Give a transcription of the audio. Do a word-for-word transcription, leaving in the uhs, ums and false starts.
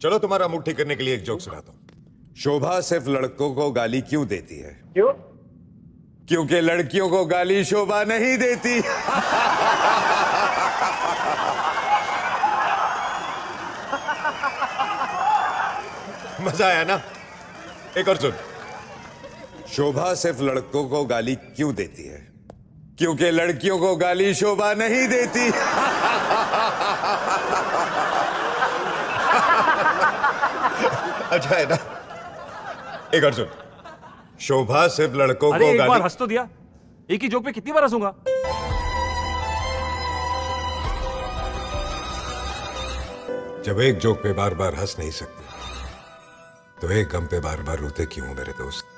चलो तुम्हारा मूड ठीक करने के लिए एक जोक सुनाता हूं। शोभा सिर्फ लड़कों को गाली क्यों देती है? क्यों? क्योंकि लड़कियों को गाली शोभा नहीं देती। मजा आया ना? एक और सुन। शोभा सिर्फ लड़कों को गाली क्यों देती है? क्योंकि लड़कियों को गाली शोभा नहीं देती। अच्छा है ना? एक और सुन। शोभा सिर्फ लड़कों अरे को एक गाली। बार हंस तो दिया। एक ही जोक पे कितनी बार हंसूंगा? जब एक जोक पे बार बार हंस नहीं सकते तो एक गम पे बार बार रोते क्यों हो मेरे दोस्त?